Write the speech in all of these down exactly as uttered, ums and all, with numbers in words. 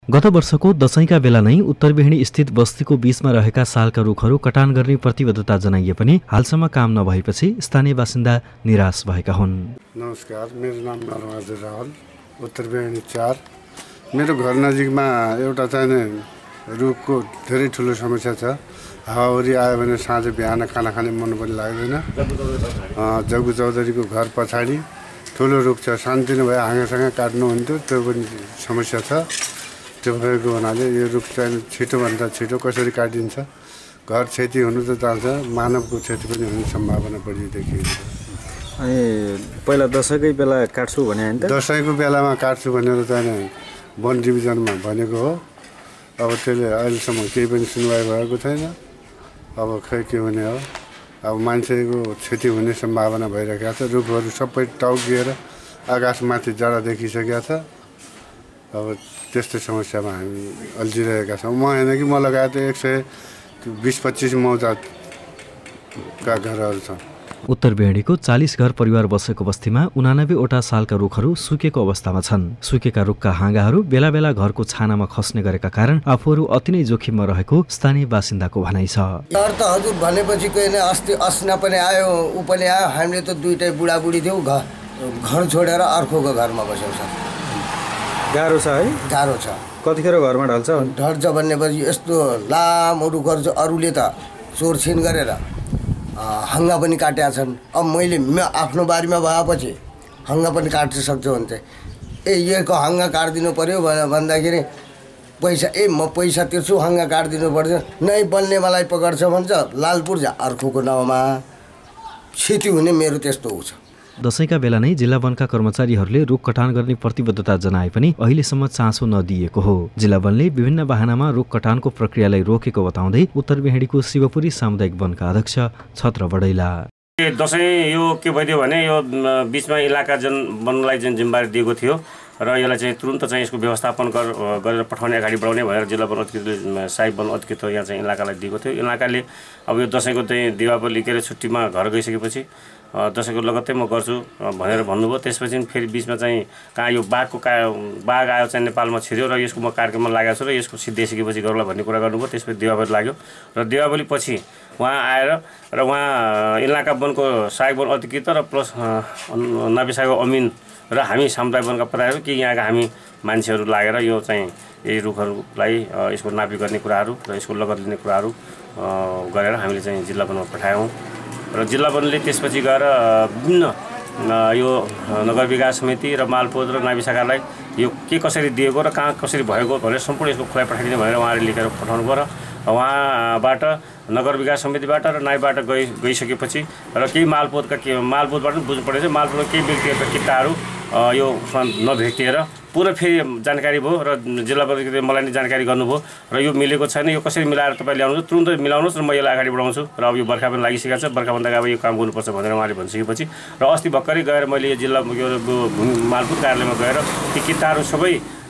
गत वर्षको दशैंका बेला नै उत्तरबेहडी स्थित बस्तीको बीचमा रहेका सालका रुखहरू कटान गर्ने प्रतिबद्धता जनाइए पनि हालसम्म काम नभएपछि स्थानीय बासिन्दा निराश भएका हुन्। नमस्कार, मेरो नाम नरबहादुर रावल, उत्तरबेहडी चार। मेरो घर नजिकमा एउटा चाहिँ रुखको धेरै ठुलो समस्या छ। हावाहुरी आयो भने साँझ बिहान खाना खाने मन पनि लाग्दैन। जग्गु चौधरीको घर पछाडि ठुलो रुख छ, शान्ति नभए हाँगासँग काट्नुहुन्थ्यो, त्यो पनि समस्या छ। त्यो भएको हुनाले यो रुख चाहिँ छिटोभन्दा छिटो कसरी काटिन्छ। घर क्षति हुनु त जान्छ, मानवको क्षति पनि हुने सम्भावना बढी देखिन्छ। अनि पहिला दसैँकै बेला काट्छु भने हैन त? दसैँको बेलामा काट्छु भनेर चाहिँ वन डिभिजनमा भनेको हो। अब त्यसले अहिलेसम्म केही पनि सुनवाई भएको छैन। अब खै के हुने हो। अब मान्छेको क्षति हुने सम्भावना भइरहेको छ। रुखहरू सबै टाउकिएर आकाशमाथि जरा देखिसकेका छ। अब त्यस्तै समस्यामा हामी अल्झिरहेका छौँ। म होइन कि म लगायत एक सय बिस पच्चिस मौजाका घरहरू छन्। उत्तरबेहडीको चालीस घर परिवार बसेको बस्तीमा उनानब्बेवटा सालका रुखहरू सुकेको अवस्थामा छन्। सुकेका रुखका हाँगाहरू बेला बेला घरको छानामा खस्ने गरेका कारण आफूहरू अति नै जोखिममा रहेको स्थानीय बासिन्दाको भनाइ छ। डर त हजुर भनेपछि कोही अस्ति अस्ना पनि आयो, ऊ पनि आयो। हामीले त दुइटै बुढाबुढी थियौँ, घर घर छोडेर अर्कोको घरमा बस्यौँ सर। गाह्रो छ है? गाह्रो छ। कतिखेर घरमा ढल्छ? ढल्छ भनेपछि यस्तो लामो रुखहरू छ, अरूले त चोरछिन गरेर हङ्गा पनि काटेका छन्। अब मैले आफ्नो बारीमा भएपछि हङ्गा पनि काट्न सक्छु भने चाहिँ ए योको हङ्गा काटिदिनु पऱ्यो भन्दाखेरि पैसा ए म पैसा तिर्छु, हङ्गा काटिदिनु पर्छ, नै बल्ने मलाई पकड्छ भन्छ, लालपुर जा अर्कोको नाउँमा क्षति हुने मेरो त्यस्तो हुन्छ। दशैंका बेला नै जिल्ला वनका कर्मचारीहरूले रुख कटान गर्ने प्रतिबद्धता जनाए पनि अहिलेसम्म चासो नदिएको हो। जिल्ला वनले विभिन्न बहानामा रुख कटानको प्रक्रियालाई रोकेको बताउँदै उत्तरबेहडीको शिवपुरी सामुदायिक वनका अध्यक्ष छत्र बडैला दशैं यो के भइदियो भने यो बीचमा इलाका जन वनलाई जुन जिम्मेवारी दिएको थियो र यसलाई चाहिँ तुरुन्त चाहिँ यसको व्यवस्थापन गरेर पठाउने, अगाडि बढाउने भनेर जिल्ला वन अधिकृतले साइब वन अधिकृत यहाँ चाहिँ इलाकालाई दिएको थियो। इलाकाले अब यो दशैंको चाहिँ दिवाली के अरे छुट्टीमा घर गइसकेपछि दशैंको लगत्तै म गर्छु भनेर भन्नुभयो। त्यसपछि फेरि बिचमा चाहिँ कहाँ यो बाघको का बाघ आयो चाहिँ नेपालमा छिर्यो र यसको म कार्यक्रममा लागेको छु र यसको सिद्धिसकेपछि गरौँला भन्ने कुरा गर्नुभयो। त्यसपछि दिवाली लाग्यो र दिवाली पछि उहाँ आएर र उहाँ इलाका वनको सहायक वन अधिकृत र प्लस नापी सहायक अमिन र हामी सामुदायिक वनका पदाधिकारी कि यहाँका हामी मान्छेहरू लागेर यो चाहिँ यही रुखहरूलाई यसको नापी गर्ने कुराहरू र यसको लगत लिने कुराहरू गरेर हामीले चाहिँ जिल्ला वनमा पठायौँ र जिल्ला वनले त्यसपछि गएर विभिन्न यो नगर विकास समिति र मालपोत र नाभि शाखालाई यो के कसरी दिएको र कहाँ कसरी भएको भनेर सम्पूर्ण यसको खुलाइ पठाइदिने भनेर उहाँले लेखेर पठाउनु भयो र उहाँबाट नगर विकास समितिबाट र नाइबाट गइ गइसकेपछि र केही मालपोतका के मालपोतबाट पनि बुझ्नु परेछ। मालपोतका केही व्यक्तिगत किताहरू यो नभेटिएर पुरा फेरि जानकारी भयो र जिल्ला परिषदले मलाई नै जानकारी गर्नुभयो र यो मिलेको छैन, यो कसरी मिलाएर तपाईँ ल्याउनुहोस्, तुरुन्त मिलाउनुहोस् र म यसलाई अगाडि बढाउँछु र अब यो बर्खा पनि लागिसकेको छ, बर्खाभन्दा अब यो काम गर्नुपर्छ भनेर उहाँले भनिसकेपछि र अस्ति भर्खरै गएर मैले यो जिल्ला मालपुत कार्यालयमा गएर ती किताहरू सबै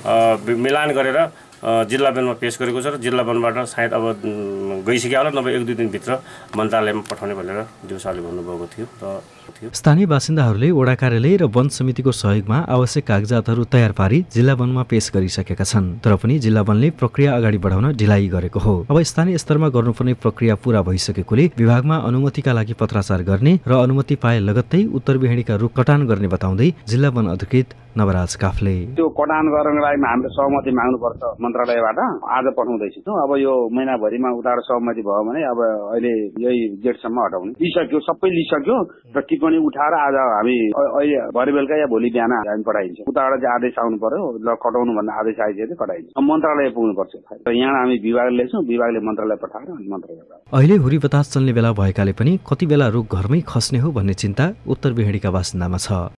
मिलान गरेर जिल्ला वनमा पेश गरेको छ र जिल्ला वनबाट सायद अब गइसक्यो होला, नभए एक दुई दिनभित्र मन्त्रालयमा पठाउने भनेर दिवसाले भन्नुभएको थियो र स्थानीय बासिन्दाहरूले वडा कार्यालय र वन समितिको सहयोगमा आवश्यक कागजातहरू तयार पारी जिल्ला वनमा पेश गरिसकेका छन्। तर पनि जिल्ला वनले प्रक्रिया अगाडि बढाउन ढिलाइ गरेको हो। अब स्थानीय स्तरमा गर्नुपर्ने प्रक्रिया पूरा भइसकेकोले विभागमा अनुमतिका लागि पत्राचार गर्ने र अनुमति पाए लगत्तै उत्तरबेहडीका रुख कटान गर्ने बताउँदै जिल्ला वन अधिकृत नवराज काफले त्यो कटान गर्नको लागि हामीले सहमति माग्नुपर्छ मन्त्रालयबाट, आज पठाउँदैछु। अब यो महिनाभरिमा उतार सहमति भयो भने अब अहिले यही डेटसम्म हटाउने लिइसक्यो, सबै लिइसक्यो र टिप्पणी उठाएर आज हामी अहिले भरे बेलुका या भोलि बिहान हामी पठाइन्छ। उताबाट चाहिँ आदेश आउनु पर्यो, ल कटाउनु भन्ने आदेश आइसक्यो, कटाइन्छ। मन्त्रालय पुग्नुपर्छ र यहाँ हामी विभागले ल्याउँछौँ, विभागले मन्त्रालय पठाएर मन्त्रालय। अहिले हुरी बतास चल्ने बेला भएकाले पनि कति बेला रुख घरमै खस्ने हो भन्ने चिन्ता उत्तरबेहडीका बासिन्दामा छ।